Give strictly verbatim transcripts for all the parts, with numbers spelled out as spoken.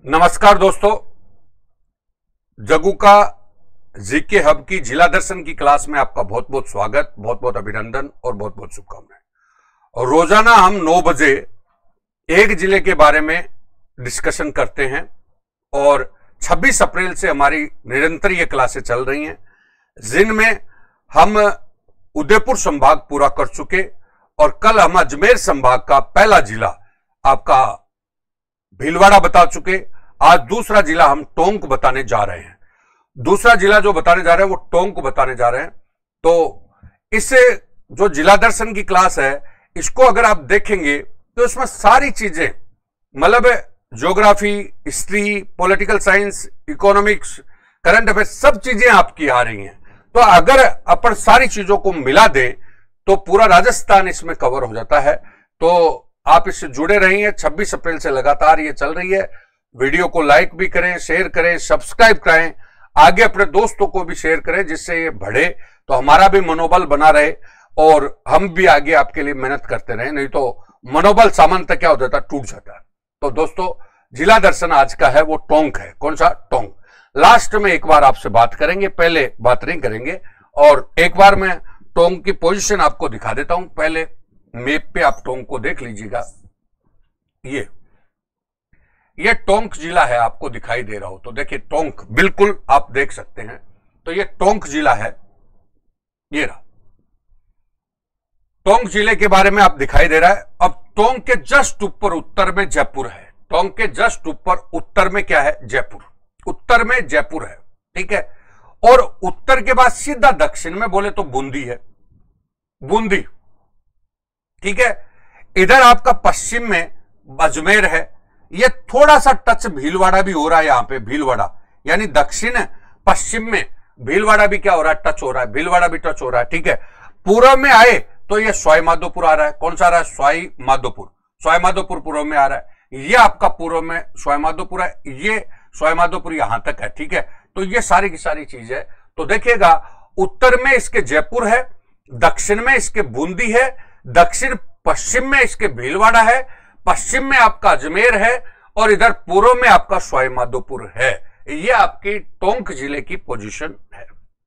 नमस्कार दोस्तों, जगू का जीके हब की जिला दर्शन की क्लास में आपका बहुत बहुत स्वागत, बहुत बहुत अभिनंदन और बहुत बहुत शुभकामनाएं। और रोजाना हम नौ बजे एक जिले के बारे में डिस्कशन करते हैं और छब्बीस अप्रैल से हमारी निरंतर ये क्लासें चल रही हैं, जिनमें हम उदयपुर संभाग पूरा कर चुके और कल हम अजमेर संभाग का पहला जिला आपका भीलवाड़ा बता चुके। आज दूसरा जिला हम टोंक बताने जा रहे हैं। दूसरा जिला जो बताने जा रहे हैं वो टोंक बताने जा रहे हैं। तो इससे जो जिला दर्शन की क्लास है, इसको अगर आप देखेंगे तो इसमें सारी चीजें, मतलब geography, history, political science, economics, current affairs, सब चीजें आपकी आ रही हैं। तो अगर अपन सारी चीजों को मिला दें तो पूरा राजस्थान इसमें कवर हो जाता है। तो आप इससे जुड़े रहिए। छब्बीस अप्रैल से लगातार ये चल रही है। वीडियो को लाइक भी करें, शेयर करें, सब्सक्राइब करें, आगे अपने दोस्तों को भी शेयर करें, जिससे ये बढ़े तो हमारा भी मनोबल बना रहे और हम भी आगे आपके लिए मेहनत करते रहे। नहीं तो मनोबल सामान्यतः क्या हो जाता है, टूट जाता है। तो दोस्तों, जिला दर्शन आज का है वो टोंक है। कौन सा? टोंक। लास्ट में एक बार आपसे बात करेंगे, पहले बात नहीं करेंगे। और एक बार मैं टोंक की पोजीशन आपको दिखा देता हूं। पहले मैप पे आप टोंक को देख लीजिएगा। ये ये टोंक जिला है, आपको दिखाई दे रहा हो तो देखिए, टोंक बिल्कुल आप देख सकते हैं। तो ये टोंक जिला है, ये रहा। टोंक जिले के बारे में आप दिखाई दे रहा है। अब टोंक के जस्ट ऊपर उत्तर में जयपुर है। टोंक के जस्ट ऊपर उत्तर में क्या है? जयपुर। उत्तर में जयपुर है, ठीक है। और उत्तर के बाद सीधा दक्षिण में बोले तो बूंदी है, बूंदी, ठीक है। इधर आपका पश्चिम में अजमेर है। ये थोड़ा सा टच भीलवाड़ा भी हो रहा है यहां पे, भीलवाड़ा यानी दक्षिण पश्चिम में भीलवाड़ा भी क्या हो रहा है? टच हो रहा है, भीलवाड़ा भी टच हो रहा है, ठीक है। पूर्व में आए तो ये सवाई माधोपुर आ रहा है। कौन सा आ रहा है? सवाई माधोपुर। सवाई माधोपुर पूर्व में आ रहा है। ये आपका पूर्व में सवाई माधोपुर है, ये सवाई माधोपुर यहां तक है, ठीक है। तो ये सारी की सारी चीज है। तो देखिएगा, उत्तर में इसके जयपुर है, दक्षिण में इसके बूंदी है, दक्षिण पश्चिम में इसके भीलवाड़ा है, पश्चिम में आपका अजमेर है और इधर पूर्व में आपका सवाई माधोपुर है। ये आपकी टोंक जिले की पोजीशन है।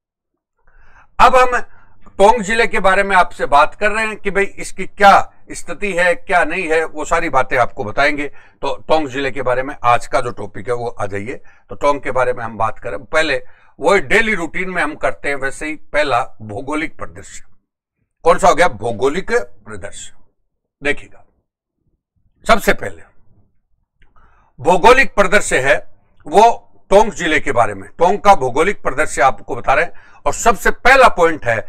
अब हम टोंक जिले के बारे में आपसे बात कर रहे हैं कि भाई इसकी क्या स्थिति है, क्या नहीं है, वो सारी बातें आपको बताएंगे। तो टोंक जिले के बारे में आज का जो टॉपिक है वो आ जाइए। तो टोंक के बारे में हम बात करें, पहले वही डेली रूटीन में हम करते हैं वैसे ही। पहला भौगोलिक परिदृश्य। कौन सा हो गया? भौगोलिक परिदृश्य। देखिएगा, सबसे पहले भौगोलिक परिदृश्य है वो टोंक जिले के बारे में। टोंक का भौगोलिक परिदृश्य आपको बता रहे हैं। और सबसे पहला पॉइंट है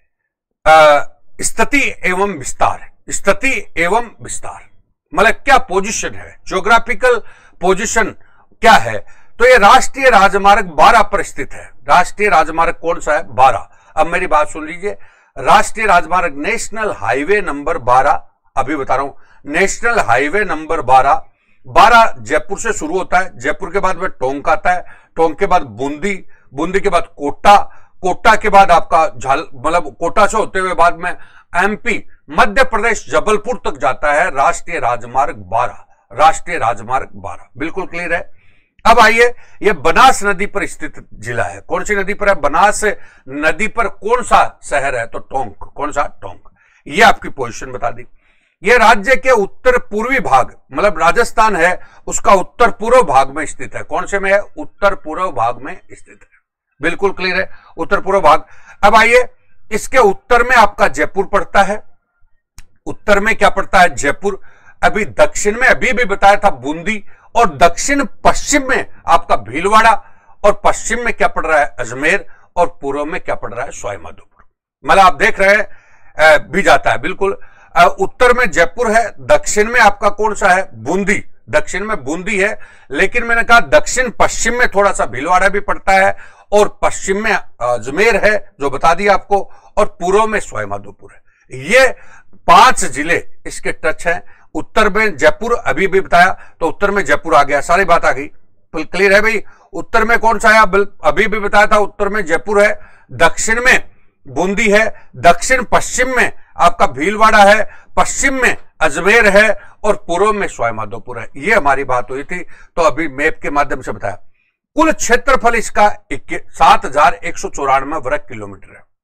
स्थिति एवं विस्तार। स्थिति एवं विस्तार मतलब क्या पोजीशन है, ज्योग्राफिकल पोजीशन क्या है। तो ये राष्ट्रीय राजमार्ग बारह पर स्थित है। राष्ट्रीय राजमार्ग कौन सा है? बारह। अब मेरी बात सुन लीजिए, राष्ट्रीय राजमार्ग नेशनल हाईवे नंबर बारह, अभी बता रहा हूं, नेशनल हाईवे नंबर बारह। बारह जयपुर से शुरू होता है, जयपुर के बाद में टोंक आता है, टोंक के बाद बूंदी, बूंदी के बाद कोटा, कोटा के बाद आपका झाल, मतलब कोटा से होते हुए बाद में एमपी, मध्य प्रदेश, जबलपुर तक जाता है राष्ट्रीय राजमार्ग बारह। राष्ट्रीय राजमार्ग बारह बिल्कुल क्लियर है। अब आइए, यह बनास नदी पर स्थित जिला है। कौन सी नदी पर है? बनास नदी पर कौन सा शहर है? तो टोंक। कौन सा? टोंक। यह आपकी पोजीशन बता दी। यह राज्य के उत्तर पूर्वी भाग, मतलब राजस्थान है उसका उत्तर पूर्व भाग में स्थित है। कौन से में है? उत्तर पूर्व भाग में स्थित है। बिल्कुल क्लियर है, उत्तर पूर्व भाग। अब आइए, इसके उत्तर में आपका जयपुर पड़ता है। उत्तर में क्या पड़ता है? जयपुर। अभी दक्षिण में अभी भी बताया था बूंदी, और दक्षिण पश्चिम में आपका भीलवाड़ा, और पश्चिम में क्या पड़ रहा है? अजमेर, और पूर्व में क्या पड़ रहा है? सवाई माधोपुर। मतलब आप देख रहे हैं भी जाता है बिल्कुल। उत्तर में जयपुर है, दक्षिण में आपका कौन सा है? बूंदी। दक्षिण में बूंदी है, लेकिन मैंने कहा दक्षिण पश्चिम में थोड़ा सा भीलवाड़ा भी पड़ता है, और पश्चिम में अजमेर है जो बता दिया आपको, और पूर्व में सवाई माधोपुर है। ये पांच जिले इसके टच हैं। उत्तर में जयपुर अभी भी बताया, तो उत्तर में जयपुर आ गया, सारी बात आ गई। क्लियर है भाई? उत्तर में कौन सा है? अभी भी बताया था, उत्तर में जयपुर है, दक्षिण में बूंदी है, दक्षिण पश्चिम में आपका भीलवाड़ा है, पश्चिम में अजमेर है और पूर्व में सवाईमाधोपुर है। ये हमारी बात हुई थी, तो अभी मैप के माध्यम से बताया। कुल क्षेत्रफल इसका सात हजार एक सौ चौरानवे वर्ग किलोमीटर है।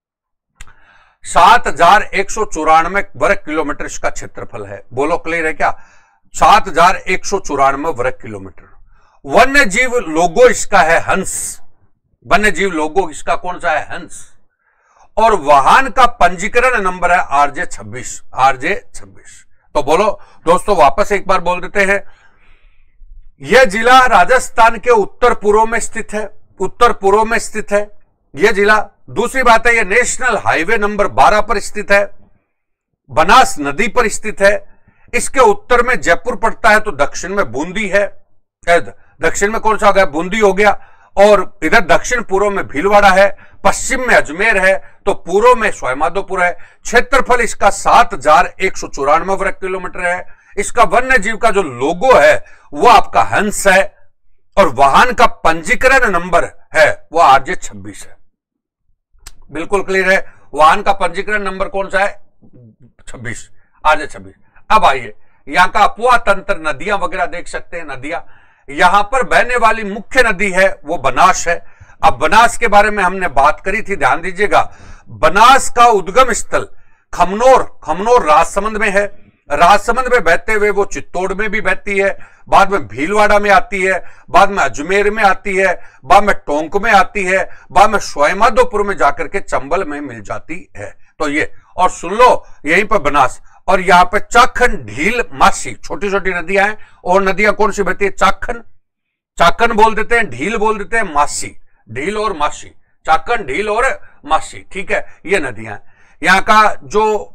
सात हजार एक सौ चौरानवे वर्ग किलोमीटर इसका क्षेत्रफल है। बोलो क्लियर है क्या? सात हजार एक सौ चौरानवे वर्ग किलोमीटर। वन्य जीव लोगो इसका है हंस। वन्य जीव लोगो इसका कौन सा है? हंस। और वाहन का पंजीकरण नंबर है आरजे छब्बीस। आरजे छब्बीस। तो बोलो दोस्तों, वापस एक बार बोल देते हैं। यह जिला राजस्थान के उत्तर पूर्व में स्थित है। उत्तर पूर्व में स्थित है यह जिला। दूसरी बात है, यह नेशनल हाईवे नंबर बारह पर स्थित है। बनास नदी पर स्थित है। इसके उत्तर में जयपुर पड़ता है, तो दक्षिण में बूंदी है। दक्षिण में कौन सा हो गया? बूंदी हो गया। और इधर दक्षिण पूर्व में भीलवाड़ा है, पश्चिम में अजमेर है, तो पूर्व में सवाईमाधोपुर है। क्षेत्रफल इसका सात हजार एक सौ चौरानवे वर्ग किलोमीटर है। इसका वन्य जीव का जो लोगो है वो आपका हंस है, और वाहन का पंजीकरण नंबर है वो आरजे छब्बीस है। बिल्कुल क्लियर है। वाहन का पंजीकरण नंबर कौन सा है? छब्बीस, आरजे छब्बीस। अब आइए, यहां का अपुआ तंत्र, नदियां वगैरह देख सकते हैं। नदियां यहां पर बहने वाली मुख्य नदी है वो बनास है। अब बनास के बारे में हमने बात करी थी, ध्यान दीजिएगा। बनास का उद्गम स्थल खमनोर, खमनोर राजसमंद में है। राजसमंद में बहते हुए वो चित्तौड़ में भी बहती है, बाद में भीलवाड़ा में आती है, बाद में अजमेर में आती है, बाद में टोंक में आती है, बाद में सवाईमाधोपुर में जाकर के चंबल में मिल जाती है। तो ये, और सुन लो यहीं पर बनास, और यहां पे चाखन, ढील, मासी, छोटी छोटी नदियां हैं। और नदियां कौन सी बहती है? चाखन, चाकन बोल देते हैं, ढील बोल देते हैं, मासी, ढील और मासी, चाकन, ढील और मासी, ठीक है, ये नदियां। यहां का जो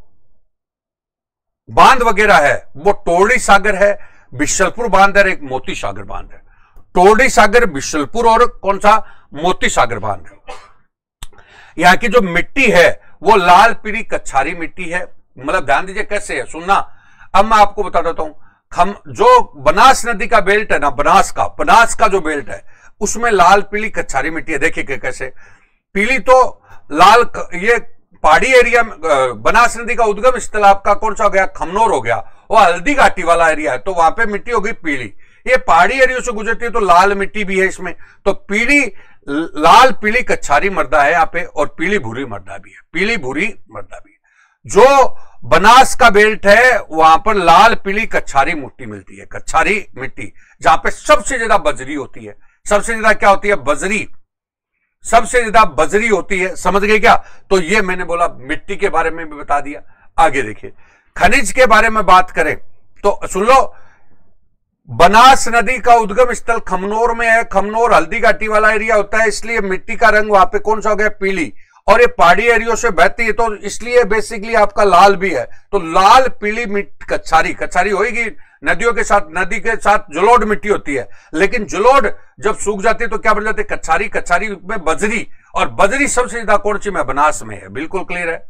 बांध वगैरह है वो टोरडी सागर है, बिशलपुर बांध है, एक मोती सागर बांध है। टोरडी सागर, बिशलपुर और कौन सा? मोती सागर बांध है। यहां की जो मिट्टी है वो लाल पीली कच्छारी मिट्टी है। मतलब ध्यान दीजिए कैसे है, सुनना। अब मैं आपको बता देता हूं, हम जो बनास नदी का बेल्ट है ना, बनास का बनास का जो बेल्ट है उसमें लाल पीली कच्छारी मिट्टी है। देखिए कैसे पीली, तो लाल, ये पहाड़ी एरिया में बनास नदी का उद्गम स्थल आपका कौन सा हो गया? खमनोर हो गया। वो हल्दी घाटी वाला एरिया है, तो वहां पे मिट्टी हो गई पीली। ये पहाड़ी एरिया से गुजरती है तो लाल मिट्टी भी है इसमें। तो पीली, लाल पीली कच्छारी मृदा है यहाँ पे, और पीली भूरी मृदा भी है। पीली भूरी मृदा भी है। जो बनास का बेल्ट है वहां पर लाल पीली कच्छारी मिट्टी मिलती है। कच्छारी मिट्टी, जहां पे सबसे ज्यादा बजरी होती है। सबसे ज्यादा क्या होती है? बजरी। सबसे ज्यादा बजरी होती है, समझ गए क्या? तो ये मैंने बोला, मिट्टी के बारे में भी बता दिया। आगे देखिए, खनिज के बारे में बात करें तो सुन लो, बनास नदी का उद्गम स्थल खमनोर में है। खमनोर हल्दी घाटी वाला एरिया होता है, इसलिए मिट्टी का रंग वहां पे कौन सा हो गया? पीली। और ये पहाड़ी एरियो से बहती है तो इसलिए बेसिकली आपका लाल भी है। तो लाल पीली मिट्टी, कच्छारी, कच्छारी होगी नदियों के साथ, नदी के साथ जलोढ़ मिट्टी होती है, लेकिन जलोढ़ जब सूख जाती है तो क्या बन जाती है? कच्छारी। कच्छारी में बजरी, और बजरी सबसे ज्यादा कौन सी में? बनास में है। बिल्कुल क्लियर है।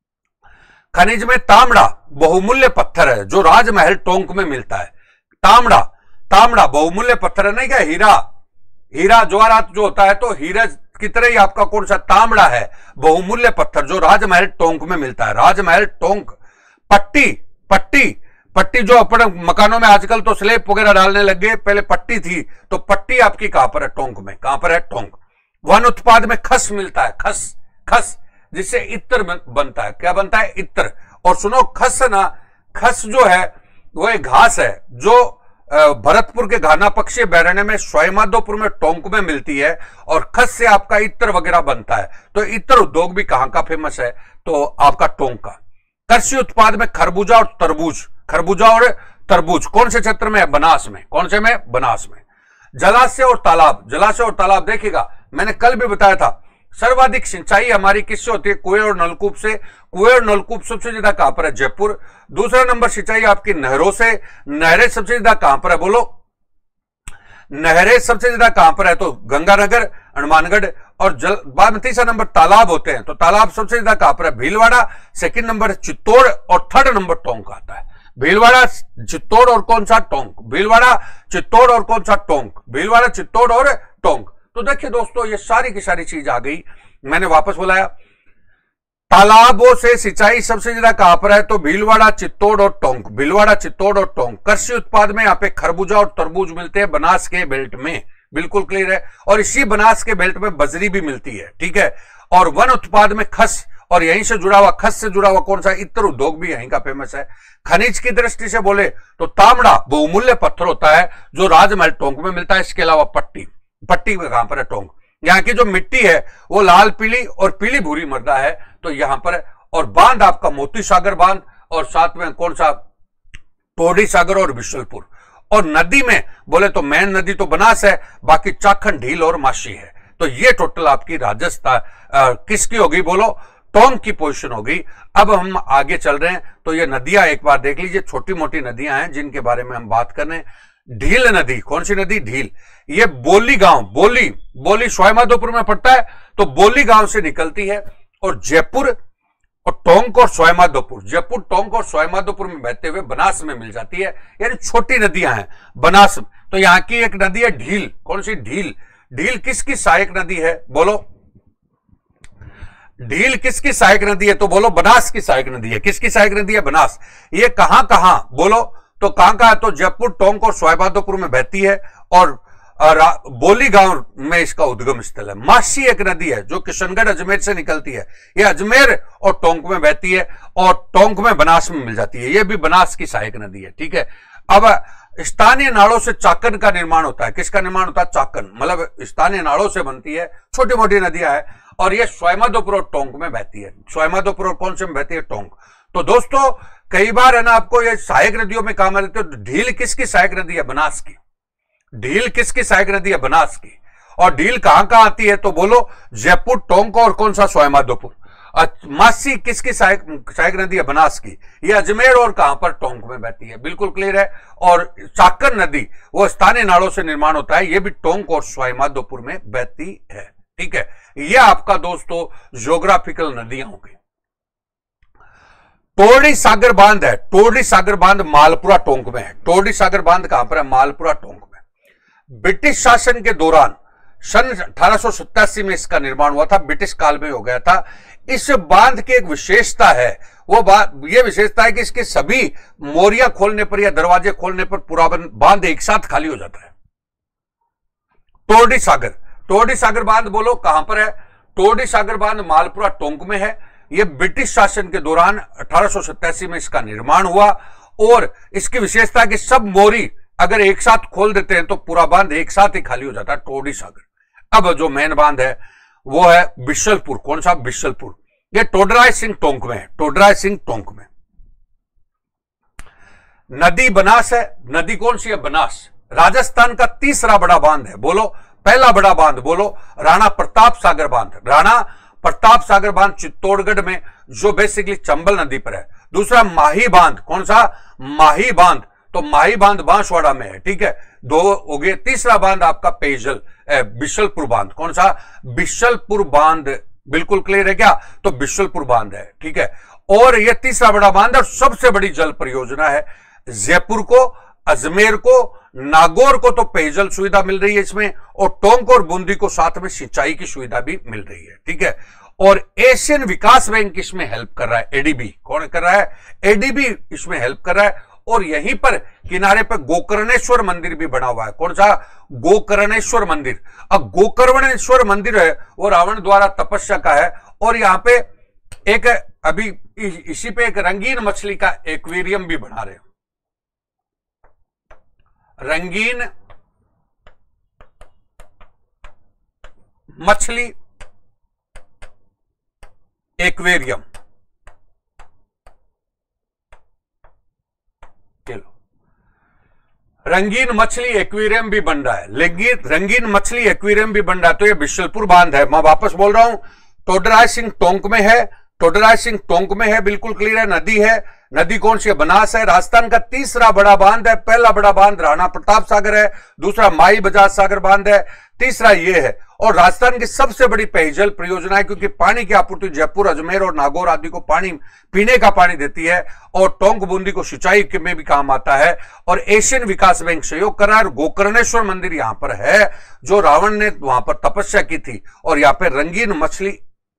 खनिज में तांबड़ा बहुमूल्य पत्थर है, जो राजमहल टोंक में मिलता है। तांबड़ा, तांबड़ा बहुमूल्य पत्थर है, नहीं क्या? हीरा, हीरा जवाहरात जो होता है, तो हीरा की तरह ही आपका कौन सा? तांबड़ा है, बहुमूल्य पत्थर, जो राजमहल टोंक में मिलता है। राजमहल टोंक। पट्टी, पट्टी, पट्टी जो अपने मकानों में आजकल तो स्लेब वगैरह डालने लग गए, पहले पट्टी थी, तो पट्टी आपकी कहां पर है? टोंक में। कहां पर है? टोंक। वन उत्पाद में खस मिलता है, खस, खस, जिससे इत्र बनता है। क्या बनता है? इत्र। और सुनो, खस ना, खस जो है वो एक घास है जो भरतपुर के घाना पक्षी अभ्यारण्य में, सवाईमाधोपुर में, टोंक में मिलती है, और खस से आपका इत्र वगैरह बनता है। तो इत्र उद्योग भी कहां का फेमस है? तो आपका टोंक का। कृषि उत्पाद में खरबूजा और तरबूज, खरबूजा और तरबूज कौन से क्षेत्र में है? बनास में। कौन से में? बनास में। जलाशय और तालाब, जलाशय और तालाब देखिएगा, मैंने कल भी बताया था, सर्वाधिक सिंचाई हमारी किससे होती है? कुएं और नलकूप से। कुएं और नलकूप सबसे ज्यादा कहां पर है? जयपुर। दूसरा नंबर सिंचाई आपकी नहरों से। नहरें सबसे ज्यादा कहां पर है? बोलो, नहरें सबसे ज्यादा कहां पर है? तो गंगानगर, हनुमानगढ़। और जल, बाद में तीसरा नंबर तालाब होते हैं, तो तालाब सबसे ज्यादा कहां पर है? भीलवाड़ा। सेकंड नंबर चित्तौड़, और थर्ड नंबर टोंक आता है। भीलवाड़ा, चित्तौड़ और कौन सा? टोंक। भीलवाड़ा, चित्तौड़ और कौन सा? टोंक। भीलवाड़ा, चित्तौड़ और टोंक। तो देखिए दोस्तों, ये सारी की सारी चीज आ गई। मैंने वापस बुलाया, तालाबों से सिंचाई सबसे ज्यादा कहां पर है? तो भीलवाड़ा, चित्तौड़ और टोंक। भीलवाड़ा, चित्तौड़ और टोंक। कृषि उत्पाद में यहाँ पे खरबूजा और तरबूज मिलते हैं बनास के बेल्ट में, बिल्कुल क्लियर है। और इसी बनास के बेल्ट में बजरी भी मिलती है, ठीक है। और वन उत्पाद में खस, और यहीं से जुड़ा हुआ, खस से जुड़ा हुआ कौन सा? इत्र उद्योग भी यहीं का फेमस है। खनिज की दृष्टि से बोले तो तांबड़ा बहुमूल्य पत्थर होता है जो राजमहल टोंक में मिलता है। इसके अलावा पट्टी, पट्टी में कहां पर है? टोंक। यहाँ की जो मिट्टी है वो लाल पीली और पीली भूरी मृदा है, तो यहां पर है। और बांध आपका मोती सागर बांध, और साथ में कौन सा? टोडी सागर और बिशलपुर। और नदी में बोले तो मेन नदी तो बनास है, बाकी चाखन, ढील और माशी है। तो ये टोटल आपकी राजस्थान किसकी होगी? बोलो टोंक की पोजीशन होगी। अब हम आगे चल रहे हैं, तो ये नदियां एक बार देख लीजिए, छोटी मोटी नदियां हैं जिनके बारे में हम बात कर रहे हैं। ढील नदी, कौन सी नदी? ढील। ये बोली गांव, बोली बोली सवाईमाधोपुर में पड़ता है, तो बोली गांव से निकलती है। और जयपुर और टोंक और सवाईमाधोपुर, जयपुर, टोंक और सवाईमाधोपुर में बहते हुए बनास में मिल जाती है। यानी छोटी नदियां हैं बनास। तो यहां की एक नदी है ढील, कौन सी? ढील। ढील किसकी सहायक नदी है? बोलो ढील किसकी सहायक नदी है? तो बोलो बनास की सहायक नदी है। किसकी सहायक नदी है? बनास। ये कहां कहां? बोलो तो कहां कहां? तो जयपुर, टोंक और सवाईमाधोपुर में बहती है, और बोली गांव में इसका उद्गम स्थल है। मासी एक नदी है जो किशनगढ़, अजमेर से निकलती है। ये अजमेर और टोंक में बहती है, और टोंक में बनास में मिल जाती है। ये भी बनास की सहायक नदी है, ठीक है। अब स्थानीय नालों से चाकन का निर्माण होता है। किसका निर्माण होता है? चाकन, मतलब स्थानीय नालों से बनती है, छोटी मोटी नदियां हैं। और ये सवाईमाधोपुर और टोंक में बहती है। सवाईमाधोपुर और कौन से में बहती है? टोंक। तो दोस्तों कई बार है ना आपको ये सहायक नदियों में काम आते हो। ढील किसकी सहायक नदी है? बनास की। ढील किसकी सहायक नदी है? बनास की। और ढील कहां कहां आती है? तो बोलो जयपुर, टोंक और कौन सा? सवाईमाधोपुर। मासी किसकी सहायक सहायक नदी है? बनास की। ये अजमेर और कहां पर? टोंक में बहती है, बिल्कुल क्लियर है। और चाकन नदी वो स्थानीय नालों से निर्माण होता है, ये भी टोंक और सवाईमाधोपुर में बहती है, ठीक है। ये आपका दोस्तों ज्योग्राफिकल नदियां होंगी। टोडी सागर बांध है, टोडी सागर बांध मालपुरा टोंक में है। टोडी सागर बांध कहां पर है? मालपुरा टोंक में। ब्रिटिश शासन के दौरान सन अठारह सौ सत्तासी में इसका निर्माण हुआ था, ब्रिटिश काल में हो गया था। इस बांध की एक विशेषता है, वो बात ये विशेषता है कि इसके सभी मोरियां खोलने पर या दरवाजे खोलने पर पूरा बांध एक साथ खाली हो जाता है। टोडी सागर, टोडी सागर बांध बोलो कहां पर है? टोडी सागर बांध मालपुरा टोंक में है। यह ब्रिटिश शासन के दौरान अठारह सौ सत्तासी में इसका निर्माण हुआ, और इसकी विशेषता है कि सब मोरी अगर एक साथ खोल देते हैं तो पूरा बांध एक साथ ही खाली हो जाता है, टोडी सागर। अब जो मेन बांध है वो है बिशलपुर। कौन सा? बिशलपुर। ये टोडराय सिंह टोंक में है, टोडराय सिंह टोंक में। नदी बनास है। नदी कौन सी है? बनास। राजस्थान का तीसरा बड़ा बांध है, बोलो पहला बड़ा बांध बोलो राणा प्रताप सागर बांध। राणा प्रताप सागर बांध चित्तौड़गढ़ में, जो बेसिकली चंबल नदी पर है। दूसरा माही बांध, कौन सा? माही बांध, तो माही बांध बांसवाड़ा में है, ठीक है। दो हो गए। तीसरा बांध आपका पेयजल बिशलपुर बांध। कौन सा? बिशलपुर बांध, बिल्कुल क्लियर है क्या? तो बिशलपुर बांध है, ठीक है। और यह तीसरा बड़ा बांध और सबसे बड़ी जल परियोजना है। जयपुर को, अजमेर को, नागौर को तो पेयजल सुविधा मिल रही है इसमें, और टोंक और बूंदी को साथ में सिंचाई की सुविधा भी मिल रही है, ठीक है। और एशियन विकास बैंक इसमें हेल्प कर रहा है, एडीबी। कौन कर रहा है? एडीबी इसमें हेल्प कर रहा है। और यहीं पर किनारे पर गोकर्णेश्वर मंदिर भी बना हुआ है। कौन सा? गोकर्णेश्वर मंदिर। अब गोकर्णेश्वर मंदिर है वो रावण द्वारा तपस्या का है, और यहां पे एक अभी इसी पे एक रंगीन मछली का एक्वेरियम भी बना रहे हैं। रंगीन मछली एक्वेरियम, रंगीन मछली एक्वेरियम भी बन रहा है। रंगीन रंगीन मछली एक्वेरियम भी बन रहा है। तो ये बिशलपुर बांध है, मैं वापस बोल रहा हूं, टोडराय सिंह टोंक में है। टोडराय सिंह टोंक में है, बिल्कुल क्लियर है। नदी है, नदी कौन सी है? बनास है। राजस्थान का तीसरा बड़ा बांध है। पहला बड़ा बांध राणा प्रताप सागर है, दूसरा माई बजाज सागर बांध है, तीसरा ये है। और राजस्थान की सबसे बड़ी पेयजल परियोजना है, क्योंकि पानी की आपूर्ति जयपुर, अजमेर और नागौर आदि को पानी, पीने का पानी देती है, और टोंक बूंदी को सिंचाई में भी काम आता है। और एशियन विकास बैंक सहयोग कर रहा है। गोकर्णेश्वर मंदिर यहां पर है, जो रावण ने वहां पर तपस्या की थी। और यहां पर रंगीन मछली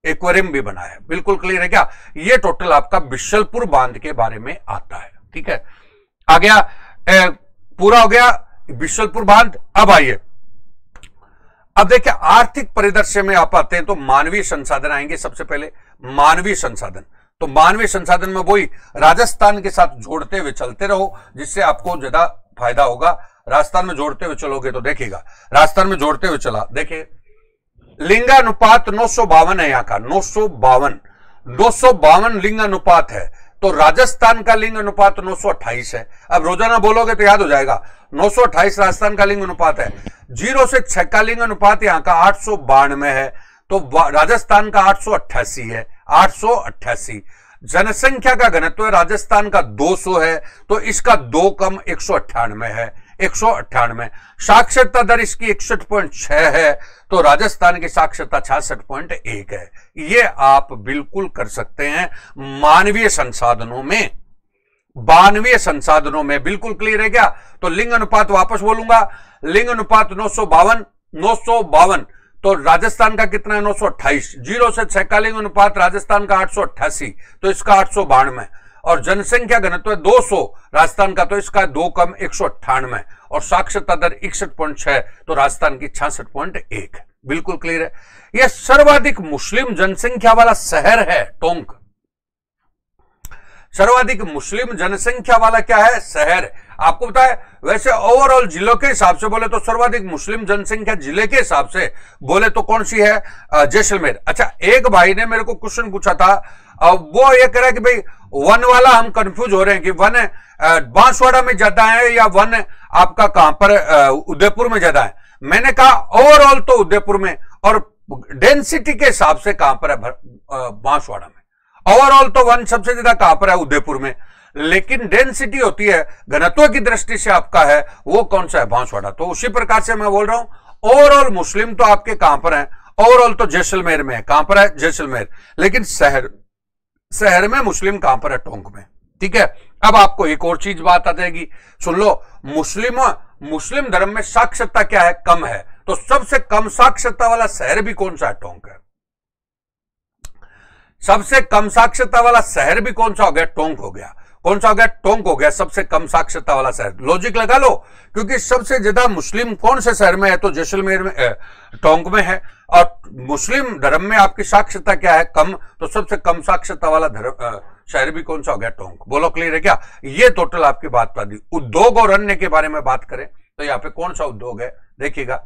एक्वेरियम भी बना है। बिल्कुल क्लियर है क्या? ये टोटल आपका बिशलपुर बांध के बारे में आता है। ठीक है, आ गया, ए, पूरा हो गया बिशलपुर बांध। अब आइए, अब देखिए आर्थिक परिदृश्य में आप आते हैं तो मानवीय संसाधन आएंगे। सबसे पहले मानवीय संसाधन, तो मानवीय संसाधन में वही राजस्थान के साथ जोड़ते हुए चलते रहो, जिससे आपको ज्यादा फायदा होगा। राजस्थान में जोड़ते हुए चलोगे तो देखिएगा, राजस्थान में जोड़ते हुए चला, देखिए लिंगानुपात नौ सौ बावन है यहाँ का, नौ सौ बावन दो सौ बावन लिंगानुपात है। तो राजस्थान का लिंग अनुपात नौ सौ अट्ठाईस है। अब रोजाना बोलोगे तो याद हो जाएगा, नौ सौ अट्ठाईस राजस्थान का लिंग अनुपात है। जीरो से छह का लिंग अनुपात यहाँ का आठ सौ बानवे है, तो राजस्थान का आठ सौ अट्ठासी है, आठ सौ अट्ठासी। जनसंख्या का घनत्व राजस्थान का दो सौ है, तो इसका दो कम एक सौ अट्ठानवे है, एक सौ अट्ठानवे। साक्षरता दर इसकी इकसठ पॉइंट छह है, तो राजस्थान की साक्षरता छियासठ पॉइंट एक है। ये आप बिल्कुल कर सकते हैं मानवीय संसाधनों में, मानवीय संसाधनों में। बिल्कुल क्लियर है क्या? तो लिंग अनुपात वापस बोलूंगा, लिंग अनुपात नौ सौ बावन, नौ सौ बावन, तो राजस्थान का कितना है? नौ सौ अट्ठाईस। जीरो से छह का लिंग अनुपात राजस्थान का आठ सौ अट्ठासी, तो इसका आठ सौ बानवे। और जनसंख्या घनत्व दो सौ राजस्थान का, तो इसका दो कम एक सौ अट्ठानवे। और साक्षरता दर इकसठ पॉइंट छह, तो राजस्थान की छियासठ पॉइंट एक है। बिल्कुल क्लियर है। यह सर्वाधिक मुस्लिम जनसंख्या वाला शहर है टोंक। सर्वाधिक मुस्लिम जनसंख्या वाला क्या है? शहर। आपको पता है, वैसे ओवरऑल जिलों के हिसाब से बोले तो सर्वाधिक मुस्लिम जनसंख्या जिले के हिसाब से बोले तो कौन सी है? जैसलमेर। अच्छा, एक भाई ने मेरे को क्वेश्चन पूछा था, वो ये कह रहा है कि भाई वन वाला हम कंफ्यूज हो रहे हैं कि वन बांसवाड़ा में ज्यादा है या वन आपका कहां पर उदयपुर में ज्यादा है। मैंने कहा ओवरऑल तो उदयपुर में, और डेंसिटी के हिसाब से कहां पर है? बांसवाड़ा में। ओवरऑल तो वन सबसे ज्यादा कहां पर है? उदयपुर में। लेकिन डेंसिटी होती है घनत्व की दृष्टि से आपका है वो कौन सा है? बांसवाड़ा। तो उसी प्रकार से मैं बोल रहा हूं ओवरऑल मुस्लिम तो आपके कहां पर है? ओवरऑल तो जैसलमेर में है। कहां पर है? जैसलमेर। लेकिन शहर शहर में मुस्लिम कहां पर है? टोंक में। ठीक है, अब आपको एक और चीज बात आ जाएगी, सुन लो। मुस्लिम मुस्लिम धर्म में साक्षरता क्या है? कम है। तो सबसे कम साक्षरता वाला शहर भी कौन सा है? टोंक है। सबसे कम साक्षरता वाला शहर भी कौन सा हो गया? टोंक हो गया। कौन सा हो गया? टोंक हो गया सबसे कम साक्षरता वाला शहर। लॉजिक लगा लो, क्योंकि सबसे ज्यादा मुस्लिम कौन से शहर में है? तो जैसलमेर में, टोंक में है। और मुस्लिम धर्म में आपकी साक्षरता क्या है? कम। तो सबसे कम साक्षरता वाला धर्म शहर भी कौन सा हो गया? टोंक। बोलो क्लियर है क्या? ये टोटल आपकी बात बता दी। उद्योग और अन्य के बारे में बात करें तो यहाँ पे कौन सा उद्योग है? देखिएगा,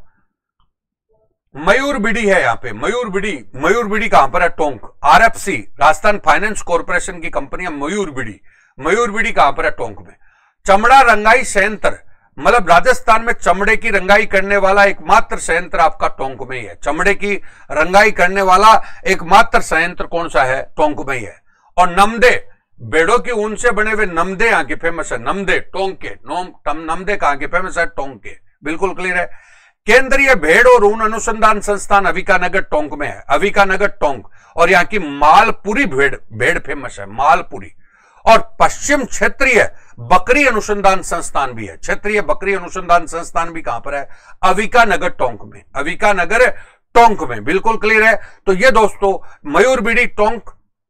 मयूरबिडी है। यहाँ पे मयूरबिडी, मयूरबिडी कहां पर है? Tonk. RFC Rajasthan finance corporation की कंपनी है मयूरबिडी। मयूरबिडी कहां पर है? टोंक में। चमड़ा रंगाई संयंत्र, मतलब राजस्थान में चमड़े की रंगाई करने वाला एकमात्र संयंत्र आपका टोंक में ही है। चमड़े की रंगाई करने वाला एकमात्र संयंत्र कौन सा है? टोंक में ही है। और नमदे, बेड़ों की ऊन से बने हुए नमदे यहाँ की फेमस है। नमदे टोंक के, नमदे कहां के फेमस है? टोंक के। बिल्कुल क्लियर है। केंद्रीय भेड़ और ऊन अनुसंधान संस्थान अविकानगर टोंक में है। अविकानगर टोंक। और यहाँ की मालपुरी भेड़ भेड़ फेमस है, मालपुरी। और पश्चिम क्षेत्रीय बकरी अनुसंधान संस्थान भी है। क्षेत्रीय बकरी अनुसंधान संस्थान भी कहां पर है? अविकानगर टोंक में। अविकानगर टोंक में। बिल्कुल क्लियर है। तो ये दोस्तों मयूरबिडी टोंक,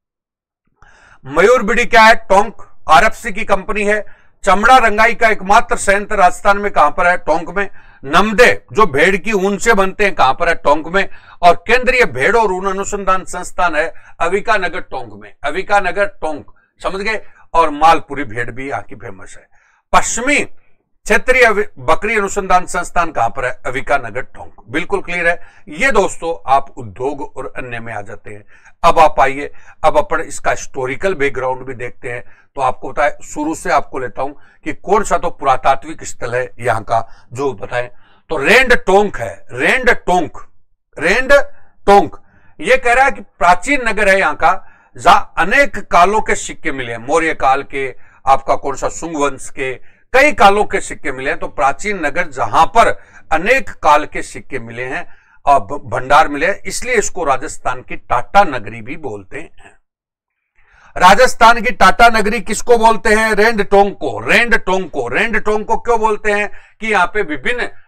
मयूरबिडी क्या है? टोंक। आरएफसी की कंपनी है। चमड़ा रंगाई का एकमात्र संयंत्र राजस्थान में कहां पर है? टोंक में। नमदे जो भेड़ की ऊन से बनते हैं कहां पर है? टोंक में। और केंद्रीय भेड़ और ऊन अनुसंधान संस्थान है अविकानगर टोंक में। अविकानगर टोंक, समझ गए। और मालपुरी भेड़ भी यहाँ की फेमस है। पश्चिमी क्षेत्रीय बकरी अनुसंधान संस्थान कहां पर है? अविकानगर टोंक। बिल्कुल क्लियर है। ये दोस्तों आप उद्योग और अन्य में आ जाते हैं। अब आप आइए, अब अपन इसका हिस्टोरिकल बैकग्राउंड भी देखते हैं। तो आपको बताए, शुरू से आपको लेता हूं कि कौन सा तो पुरातात्विक स्थल है यहाँ का जो बताएं। तो रेंड टोंक है। रेंड टोंक, रेंड टोंक ये कह रहा है कि प्राचीन नगर है यहाँ का, जहां अनेक कालों के सिक्के मिले हैं। मौर्य काल के, आपका कौन सा शुंग वंश के, कई कालों के सिक्के मिले हैं। तो प्राचीन नगर जहां पर अनेक काल के सिक्के मिले हैं और भंडार मिले हैं, इसलिए इसको राजस्थान की टाटा नगरी भी बोलते हैं। राजस्थान की टाटा नगरी किसको बोलते हैं? रेंड टोंक को। रेंड टोंक को, रेंड टोंक को क्यों बोलते हैं? कि यहाँ पे विभिन्न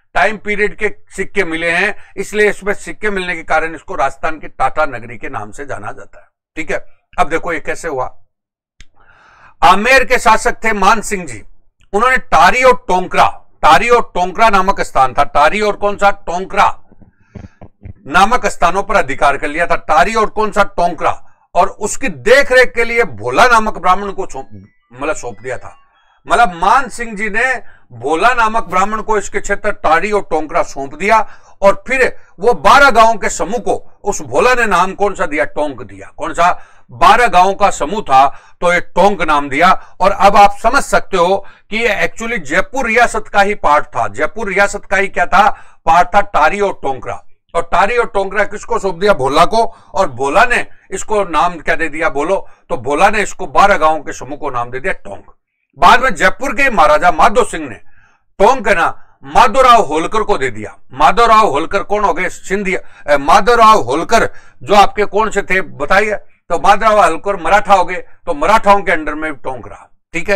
टाइम पीरियड के सिक्के मिले हैं, इसलिए इसमें सिक्के मिलने के कारण इसको राजस्थान की टाटा नगरी के नाम से जाना जाता है। ठीक है, अब देखो ये कैसे हुआ। आमेर के शासक थे मान सिंह जी, उन्होंने टारी और टोंकरा, टारी और टोंकरा नामक स्थान था, टारी और कौन सा टोंकरा नामक स्थानों पर अधिकार कर लिया था, टारी और कौन सा टोंकरा, और उसकी देखरेख के लिए भोला नामक ब्राह्मण को मतलब सौंप दिया था। मतलब मान सिंह जी ने भोला नामक ब्राह्मण को इसके क्षेत्र टारी और टोंकरा सौंप दिया, और फिर वो बारह गांवों के समूह को उस भोला ने नाम कौन सा दिया, टोंक दिया। कौन सा, बारह गांवों का समूह था तो ये टोंक नाम दिया। और अब आप समझ सकते हो कि ये एक्चुअली जयपुर रियासत का ही पार्ट था, जयपुर रियासत का ही क्या था, पार्ट था टारी और टोंकरा। और टारी और टोंकरा किसको सौंप दिया, भोला को, और भोला ने इसको नाम क्या दे दिया, बोलो, तो भोला ने इसको बारह गांवों के समूह को नाम दे दिया टोंक। बाद में जयपुर के महाराजा माधो सिंह ने टोंक है ना माधोराव होलकर को दे दिया। माधोराव होलकर कौन हो गए, सिंधी, माधोराव होलकर जो आपके कौन से थे बताइए, तो माधोराव होलकर मराठा हो गए, तो मराठाओं के अंडर में टोंक रहा। ठीक है,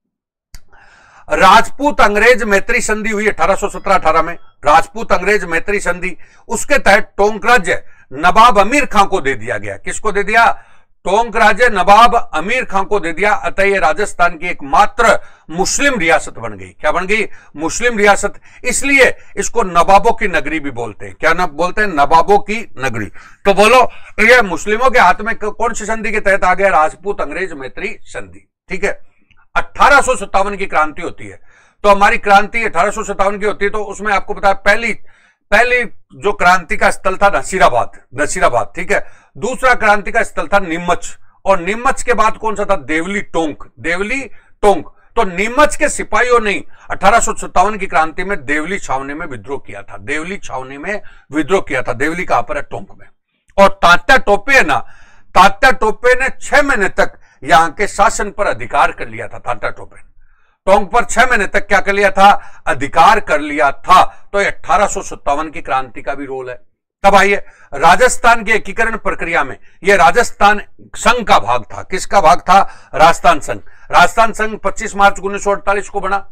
राजपूत अंग्रेज मैत्री संधि हुई अठारह सौ सत्रह अठारह में, राजपूत अंग्रेज मैत्री संधि, उसके तहत टोंक राज्य नवाब अमीर खां को दे दिया गया। किसको दे दिया, टोंक राज्य नवाब अमीर खां को दे दिया। अतः ये राजस्थान की एकमात्र मुस्लिम रियासत बन गई। क्या बन गई, मुस्लिम रियासत। इसलिए इसको नवाबों की नगरी भी बोलते हैं। क्या ना बोलते हैं, नवाबों की नगरी। तो बोलो ये मुस्लिमों के हाथ में कौन सी संधि के तहत आ गया, राजपूत अंग्रेज मैत्री संधि। ठीक है, अठारह सौ सत्तावन की क्रांति होती है, तो हमारी क्रांति अठारह सौ सत्तावन की होती है, तो उसमें आपको पता है पहली पहली जो क्रांति का स्थल था नसीराबाद, नसीराबाद। ठीक है, दूसरा क्रांति का स्थल था नीमच, और नीमच के बाद कौन सा था, देवली टोंक, देवली टोंक। तो नीमच के सिपाहियों ने अठारह सौ सत्तावन की क्रांति में देवली छावनी में विद्रोह किया था, देवली छावनी में विद्रोह किया था। देवली कहां पर है, टोंक में। और तात्या टोपे है ना, तात्या टोपे ने छह महीने तक यहां के शासन पर अधिकार कर लिया था। तात्या टोपे ने टोंक पर छह महीने तक क्या कर लिया था, अधिकार कर लिया था। तो ये अठारह सौ सत्तावन की क्रांति का भी रोल है। तब आइए राजस्थान की एकीकरण प्रक्रिया में यह राजस्थान संघ का भाग था। किसका भाग था, राजस्थान संघ। राजस्थान संघ पच्चीस मार्च उन्नीस सौ अड़तालीस को बना।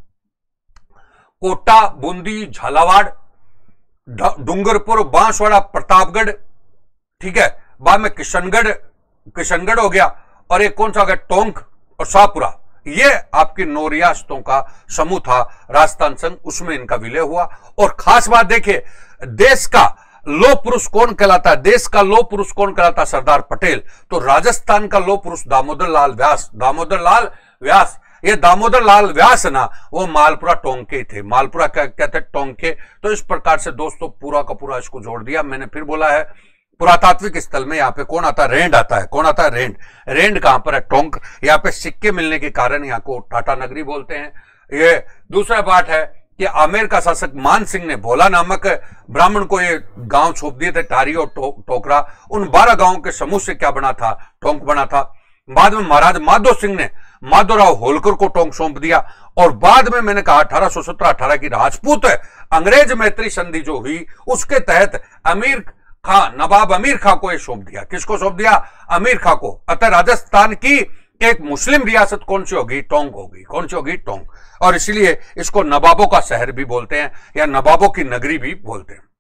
कोटा, बूंदी, झालावाड़, डूंगरपुर, बांसवाड़ा, प्रतापगढ़, ठीक है, बाद में किशनगढ़, किशनगढ़ हो गया, और एक कौन सा हो गया, टोंक और शाहपुरा। ये आपकी नौ रियासतों का समूह था राजस्थान संघ, उसमें इनका विलय हुआ। और खास बात देखिए, देश का लौह पुरुष कौन कहलाता है, देश का लौह पुरुष कौन कहलाता है, सरदार पटेल। तो राजस्थान का लौह पुरुष दामोदर लाल व्यास, दामोदर लाल व्यास। ये दामोदर लाल व्यास ना, वो मालपुरा टोंक के थे, मालपुरा क्या कहते हैं, टोंक के। तो इस प्रकार से दोस्तों पूरा का पूरा इसको जोड़ दिया। मैंने फिर बोला है, पुरातात्विक स्थल में यहाँ पे कौन आता है, रेंड आता है। कौन आता है, रेंड। रेंड कहां पर है, टोंक। यहाँ पे सिक्के मिलने के कारण यहाँ को टाटा नगरी बोलते हैं। ये दूसरा पार्ट है कि आमेर का शासक मान सिंह ने भोला नामक ब्राह्मण को ये गांव सौंप दिए थे, टारी और टो, टोकरा। उन बारह गांवों के समूह से क्या बना था, टोंक बना था। बाद में महाराज माधो सिंह ने माधोराव होलकर को टोंक सौंप दिया। और बाद में मैंने कहा अठारह सौ सत्रह अठारह की राजपूत अंग्रेज मैत्री संधि जो हुई, उसके तहत अमीर खां, नवाब अमीर खां को यह सौंप दिया। किसको सौंप दिया, अमीर खां को। अतः राजस्थान की एक मुस्लिम रियासत कौन सी होगी, टोंक होगी। कौन सी होगी, टोंक। और इसलिए इसको नवाबों का शहर भी बोलते हैं, या नवाबों की नगरी भी बोलते हैं।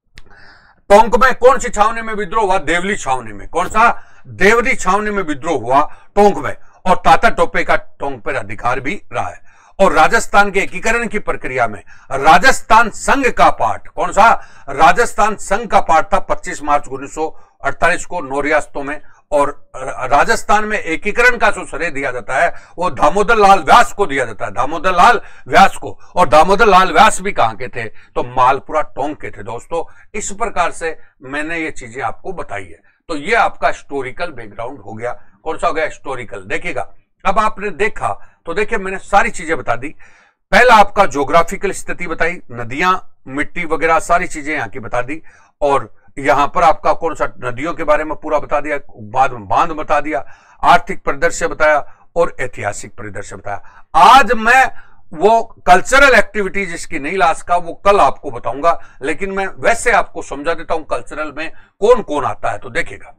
टोंक में कौन सी छावनी में विद्रोह हुआ, देवली छावनी में। कौन सा, देवली छावनी में विद्रोह हुआ टोंक में। और तात्या टोपे का टोंक पर अधिकार भी रहा है। और राजस्थान के एकीकरण की प्रक्रिया में राजस्थान संघ का पार्ट, कौन सा, राजस्थान संघ का पार्ट था पच्चीस मार्च उन्नीस सौ अड़तालीस को नौ रियासतों में। और राजस्थान में एकीकरण का जो श्रेय दिया जाता है वो दामोदर लाल व्यास को दिया जाता है, दामोदर लाल व्यास को। और दामोदर लाल व्यास भी कहां के थे, तो मालपुरा टोंक के थे। दोस्तों इस प्रकार से मैंने ये चीजें आपको बताई है। तो ये आपका हिस्टोरिकल बैकग्राउंड हो गया। कौन सा हो गया, हिस्टोरिकल। देखिएगा, अब आपने देखा तो देखिए मैंने सारी चीजें बता दी। पहला आपका ज्योग्राफिकल स्थिति बताई, नदियां, मिट्टी वगैरह सारी चीजें यहाँ की बता दी। और यहां पर आपका कौन सा, नदियों के बारे में पूरा बता दिया, बाद में बांध बता दिया, आर्थिक परिदृश्य बताया और ऐतिहासिक परिदृश्य बताया। आज मैं वो कल्चरल एक्टिविटीज इसकी नहीं लाश का, वो कल आपको बताऊंगा, लेकिन मैं वैसे आपको समझा देता हूं कल्चरल में कौन कौन आता है। तो देखिएगा,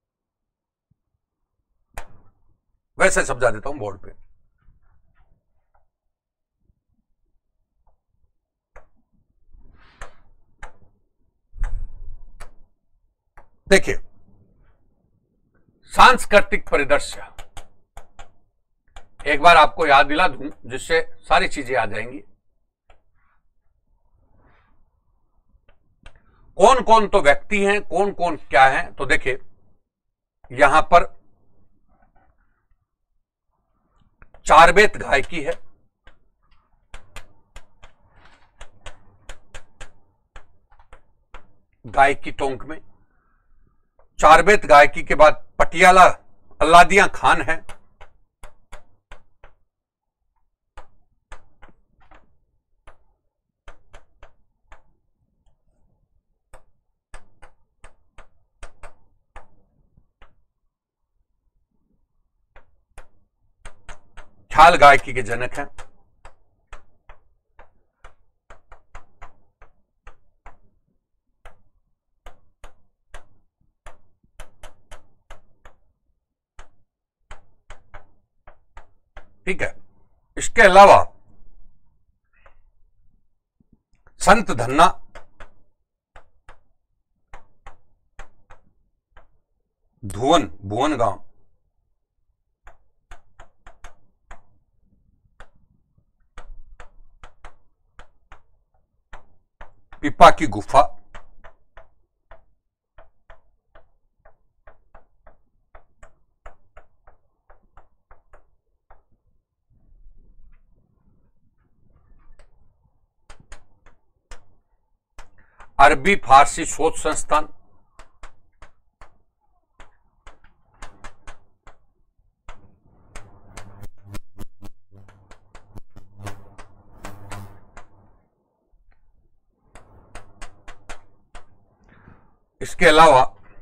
वैसे समझा देता हूं बोर्ड पे। देखिए, सांस्कृतिक परिदृश्य एक बार आपको याद दिला दूं जिससे सारी चीजें आ जाएंगी। कौन कौन तो व्यक्ति हैं, कौन कौन क्या हैं, तो देखिए यहां पर चारबेत गायकी है, गायकी टोंक में। चारबेत गायकी के बाद पटियाला अल्लादिया खान है, ख्याल गायकी के जनक हैं। ठीक है, इसके अलावा संत धन्ना, धुवन भुवन गांव, पिपा की गुफा, अरबी फारसी शोध संस्थान, इसके अलावा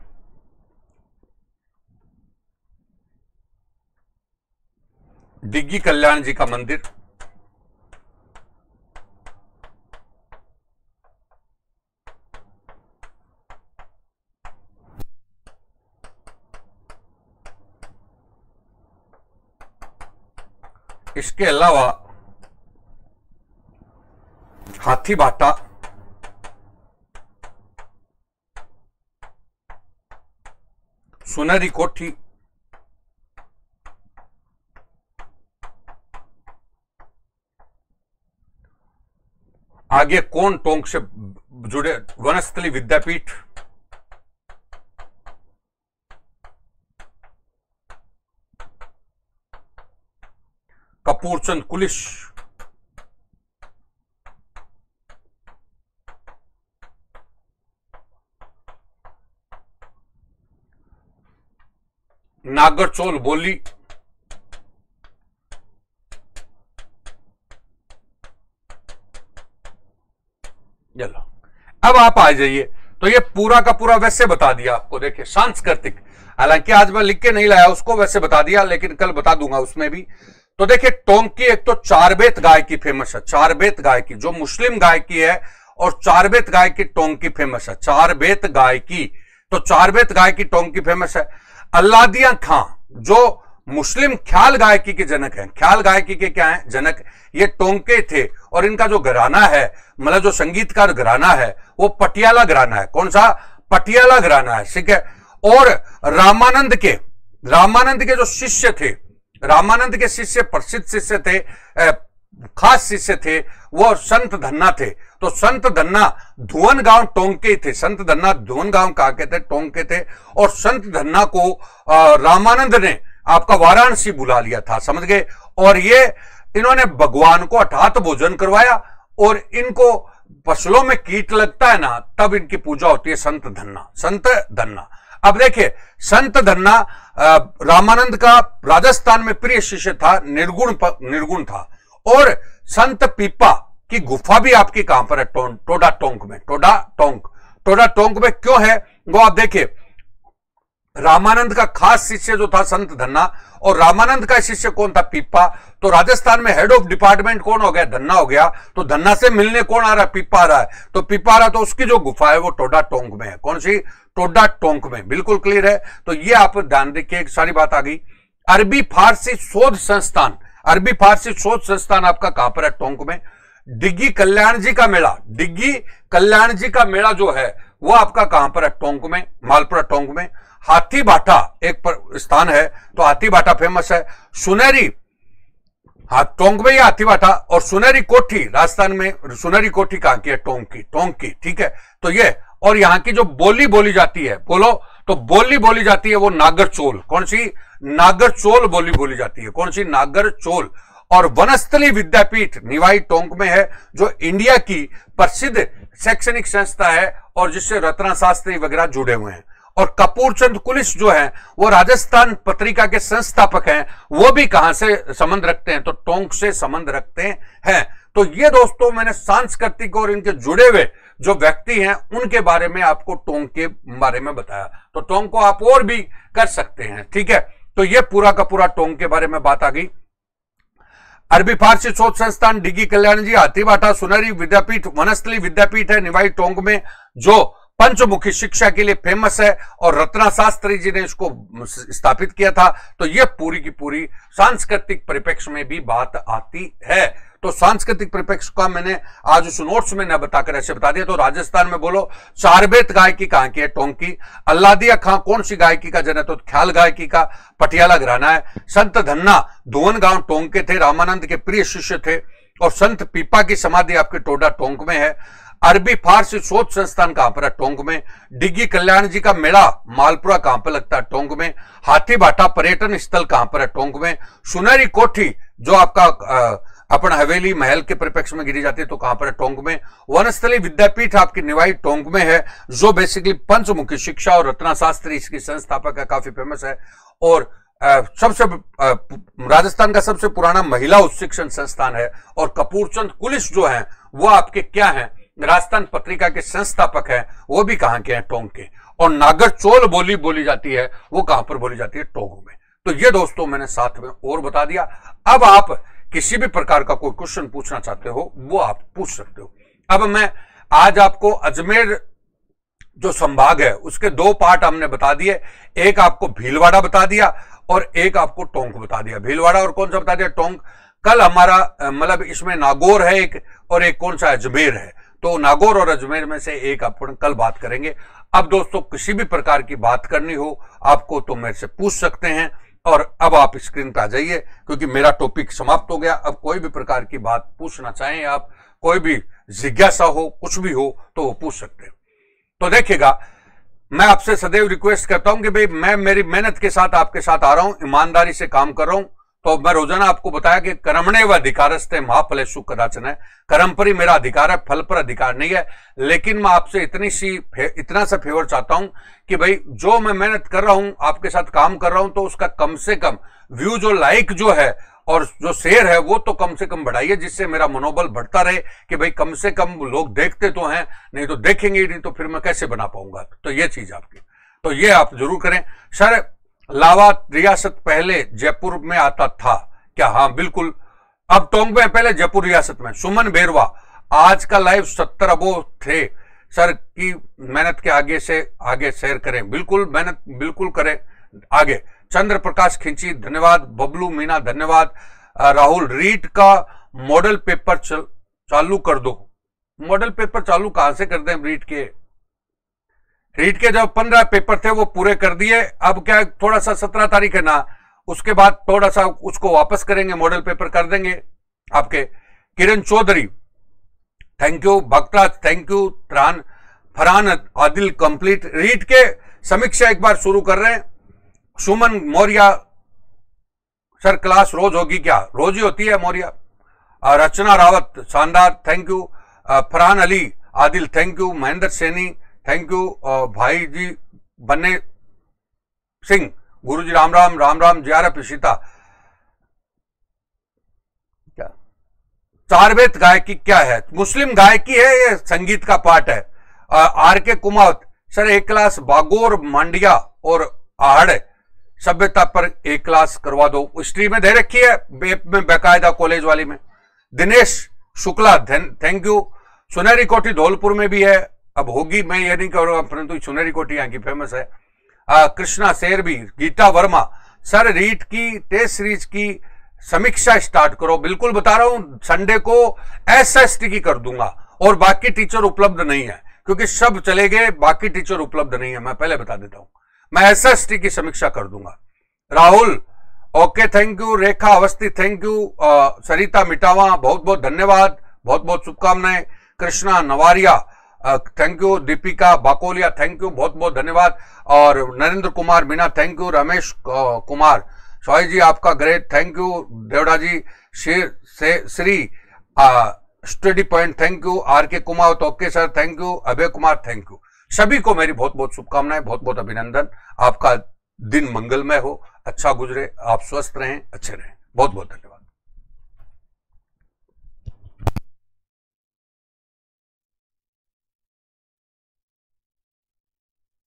डिग्गी कल्याण जी का मंदिर, इसके अलावा हाथी बाटा, सुनहरी कोठी, आगे कौन टोंक से जुड़े, वनस्थली विद्यापीठ, कपूरचंद कुलिश, नागरचोल बोली, चलो अब आप आ जाइए। तो ये पूरा का पूरा वैसे बता दिया आपको। देखिए सांस्कृतिक, हालांकि आज मैं लिख के नहीं लाया उसको, वैसे बता दिया, लेकिन कल बता दूंगा उसमें भी। तो देखिए टोंक की एक तो चारबेत गायकी फेमस है, चारबेत गायकी जो मुस्लिम गायकी है, और चारबेत गायकी टोंक की फेमस है, चारबेत गायकी। तो चारबेत गायकी टोंक की फेमस है। अल्लादिया खां जो मुस्लिम ख्याल गायकी के जनक हैं, ख्याल गायकी के क्या हैं जनक, ये टोंके थे, और इनका जो घराना है, मतलब जो संगीतकार घराना है वो पटियाला घराना है। कौन सा? पटियाला घराना है, ठीक है। और रामानंद के रामानंद के जो शिष्य थे, रामानंद के शिष्य प्रसिद्ध शिष्य थे, खास शिष्य थे, वो संत धन्ना थे। तो संत धन्ना धुवन गांव टोंके थे, संत धन्ना धुवन गांव कहा के थे, टोंके थे। और संत धन्ना को रामानंद ने आपका वाराणसी बुला लिया था, समझ गए। और ये इन्होंने भगवान को अठात भोजन करवाया, और इनको फसलों में कीट लगता है ना, तब इनकी पूजा होती है संत धन्ना, संत धन्ना। अब देखिए संत धन्ना रामानंद का राजस्थान में प्रिय शिष्य था, निर्गुण निर्गुण था। और संत पीपा की गुफा भी आपकी कहां पर है? टो, टोडा टोंक में, टोडा टोंक। टोडा टोंक में क्यों है वो आप देखिए। रामानंद का खास शिष्य जो था संत धन्ना, और रामानंद का शिष्य कौन था? पीपा। तो राजस्थान में हेड ऑफ डिपार्टमेंट कौन हो गया? धन्ना हो गया। तो धन्ना से मिलने कौन आ रहा है? पीपा आ रहा है। तो पीपा आ रहा, तो उसकी जो गुफा है वो टोडा टोंक में है। कौन सी? टोडा टोंक में। बिल्कुल क्लियर है। तो ये आप ध्यान रखिए, एक सारी बात आ गई। अरबी फारसी शोध संस्थान, अरबी फारसी शोध संस्थान आपका कहां पर है? टोंक में। डिग्गी कल्याण जी का मेला, डिग्गी कल्याण जी का मेला जो है वो आपका कहां पर है, टोंक में, मालपुरा टोंक में। हाथी बाटा एक पर स्थान है, तो हाथी बाटा फेमस है। सुनहरी, हाँ टोंक में ही हाथी बाटा, और सुनहरी कोठी राजस्थान में, सुनहरी कोठी कहां की है, टोंक की, टोंक की, ठीक है। तो ये, और यहाँ की जो बोली बोली जाती है, बोलो तो बोली बोली जाती है वो नागरचोल। कौन सी? नागरचोल बोली बोली जाती है। कौन सी? नागरचोल। और वनस्थली विद्यापीठ निवाई टोंक में है, जो इंडिया की प्रसिद्ध शैक्षणिक संस्था है और जिससे रत्ना शास्त्री वगैरह जुड़े हुए हैं। और कपूरचंद कुलिस जो है वो राजस्थान पत्रिका के संस्थापक हैं, वो भी कहां से संबंध रखते हैं, तो टोंक से संबंध रखते हैं। तो ये दोस्तों मैंने सांस्कृतिक और इनके जुड़े हुए जो व्यक्ति हैं उनके बारे में आपको टोंक के बारे में बताया। तो टोंक को आप और भी कर सकते हैं, ठीक है। तो ये पूरा का पूरा टोंक के बारे में बात आ गई। अरबी फारसी शोध संस्थान डिगी कल्याण जी, हाथीबाटा, सुनहरी विद्यापीठ, वनस्थली विद्यापीठ है निवाई टोंक में, जो पंचमुखी शिक्षा के लिए फेमस है, और रत्ना शास्त्री जी ने इसको स्थापित किया था। तो यह पूरी की पूरी सांस्कृतिक परिप्रेक्ष्य में भी बात आती है। तो सांस्कृतिक परिप्रेक्ष्य का मैंने आज उस नोट्स में न बताकर ऐसे बता दिया। तो राजस्थान में बोलो, चारबेत गायकी कहां की है, टोंक की। अल्लादिया खां कौन सी गायकी का जन, तो ख्याल गायकी का पटियाला घराना है। संत धन्ना धुवन गांव टोंक के थे, रामानंद के प्रिय शिष्य थे। और संत पीपा की समाधि आपके टोडा टोंक में है। अरबी फारसी शोध संस्थान कहां पर है, टोंक में। डिग्गी कल्याण जी का मेला मालपुरा कहां पर लगता है, टोंक में। हाथीबाटा पर्यटन स्थल कहां पर है, टोंक में। सुनहरी कोठी जो आपका अपन हवेली महल के परिप्रेक्ष्य में गिरी जाती है, तो कहां पर है, टोंक में। वनस्थली विद्यापीठ आपकी निवाई टोंक में है, जो बेसिकली पंचमुखी शिक्षा और रत्ना शास्त्री इसकी संस्थापक है, काफी फेमस है। और आ, सबसे आ, राजस्थान का सबसे पुराना महिला उच्च शिक्षण संस्थान है। और कपूरचंद कुलिस जो है वो आपके क्या है, राजस्थान पत्रिका के संस्थापक हैं, वो भी कहां के हैं, टोंक के। और नागरचोल बोली बोली जाती है, वो कहां पर बोली जाती है, टोंक में। तो ये दोस्तों मैंने साथ में और बता दिया। अब आप किसी भी प्रकार का कोई क्वेश्चन पूछना चाहते हो वो आप पूछ सकते हो। अब मैं आज आपको अजमेर जो संभाग है उसके दो पार्ट हमने बता दिए, एक आपको भीलवाड़ा बता दिया और एक आपको टोंक बता दिया। भीलवाड़ा और कौन सा बता दिया, टोंक। कल हमारा मतलब इसमें नागौर है एक, और एक कौन सा अजमेर है। तो नागौर और अजमेर में से एक अपन कल बात करेंगे। अब दोस्तों किसी भी प्रकार की बात करनी हो आपको तो मेरे से पूछ सकते हैं। और अब आप स्क्रीन पर आ जाइए, क्योंकि मेरा टॉपिक समाप्त हो गया। अब कोई भी प्रकार की बात पूछना चाहें आप, कोई भी जिज्ञासा हो, कुछ भी हो, तो वो पूछ सकते हैं। तो देखिएगा, मैं आपसे सदैव रिक्वेस्ट करता हूं कि भाई मैं मेरी मेहनत के साथ आपके साथ आ रहा हूं, ईमानदारी से काम कर रहा हूं। तो मैं रोजाना आपको बताया कि कर्मणे व अधिकारस्ते महाफलेषु कदाचन है। कर्म पर ही मेरा अधिकार है, फल पर अधिकार नहीं है। लेकिन मैं आपसे इतनी सी इतना सा फेवर चाहता हूं कि भाई जो मैं मेहनत कर रहा हूं, आपके साथ काम कर रहा हूं, तो उसका कम से कम व्यू जो लाइक जो है और जो शेयर है वो तो कम से कम बढ़ाइए, जिससे मेरा मनोबल बढ़ता रहे कि भाई कम से कम लोग देखते तो हैं, नहीं तो देखेंगे ही नहीं, तो फिर मैं कैसे बना पाऊंगा। तो ये चीज आपकी, तो ये आप जरूर करें। सर लावा रियासत पहले जयपुर में आता था क्या? हाँ बिल्कुल, अब टोंक में पहले जयपुर रियासत में। सुमन बेरवा, आज का लाइव सत्तर अबो थे सर की मेहनत के आगे से आगे शेयर करें। बिल्कुल मेहनत बिल्कुल करें आगे। चंद्र प्रकाश खिंची धन्यवाद। बबलू मीना धन्यवाद। राहुल रीट का मॉडल पेपर चल, चालू कर दो। मॉडल पेपर चालू कहां से कर दें? रीट के रीट के जब पंद्रह पेपर थे वो पूरे कर दिए। अब क्या थोड़ा सा सत्रह तारीख है ना, उसके बाद थोड़ा सा उसको वापस करेंगे, मॉडल पेपर कर देंगे आपके। Kiran Chaudhary thank you. Bhaktraj thank you. Farhan Farhan Adil complete. REET के समीक्षा एक बार शुरू कर रहे हैं। सुमन मौर्य सर क्लास रोज होगी क्या? रोज ही होती है मौर्य। रचना रावत शानदार thank you. Farhan Ali Adil thank you. Mahendra Saini thank you. भाई जी बन्ने सिंह गुरुजी राम राम राम राम। जियारफ इशिता, क्या चारबेत गायकी क्या है? मुस्लिम गायकी है, ये संगीत का पार्ट है। आर के कुमावत सर एक क्लास बागोर मांडिया और आहड़ सभ्यता पर एक क्लास करवा दो। हिस्ट्री में दे रखी है बेप में बेकायदा, कॉलेज वाली में। Dinesh Shukla thank you. सुनहरी कोठी धौलपुर में भी है, अब होगी मैं ये नहीं करूंगा, परंतु सुनहरी कोठी यहाँ की फेमस है। आ, कृष्णा शेरबी। गीता वर्मा सर रीट की टेस्ट सीरीज की समीक्षा स्टार्ट करो। बिल्कुल बता रहा हूं, संडे को एस एस टी की कर दूंगा और बाकी टीचर उपलब्ध नहीं है, क्योंकि सब चले गए, बाकी टीचर उपलब्ध नहीं है, मैं पहले बता देता हूं। मैं एसएसटी की समीक्षा कर दूंगा। Rahul okay, thank you. Rekha Awasthi thank you. Sarita Mitawa बहुत बहुत धन्यवाद, बहुत बहुत शुभकामनाएं। Krishna Nawariya thank you. Deepika Bakoliya thank you, बहुत बहुत धन्यवाद। और नरेंद्र कुमार मीना थैंक यू। रमेश कुमार सोई जी आपका great, thank you. Devda ji Shri से Shri study point thank you. R K Kumar okay sir thank you. Abhay Kumar thank you. सभी को मेरी बहुत बहुत शुभकामनाएं, बहुत बहुत अभिनंदन। आपका दिन मंगलमय हो, अच्छा गुजरे, आप स्वस्थ रहें, अच्छे रहें। बहुत बहुत धन्यवाद।